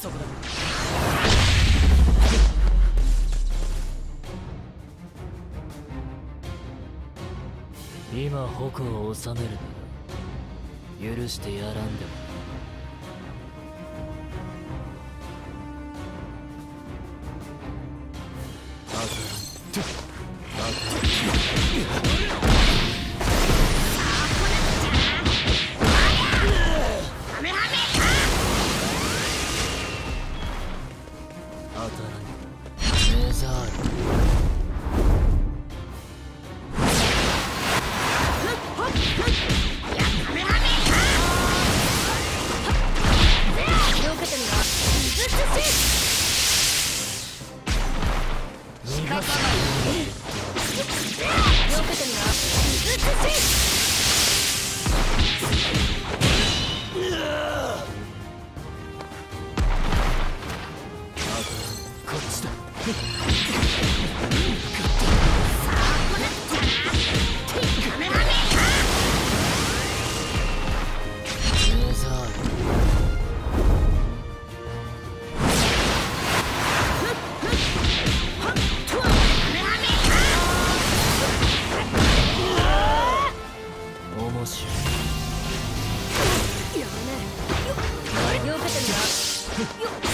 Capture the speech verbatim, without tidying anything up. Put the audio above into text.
そこだ。今矛を収めるなら許してやらんでも。当たらん。当たらん。当たらん。メザール。こっちだ。面白い。やらねえ。よけてんだ。